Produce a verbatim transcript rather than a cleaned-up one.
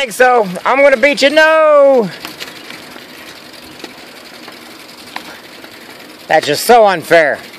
think so. I'm gonna beat you. No! That's just so unfair.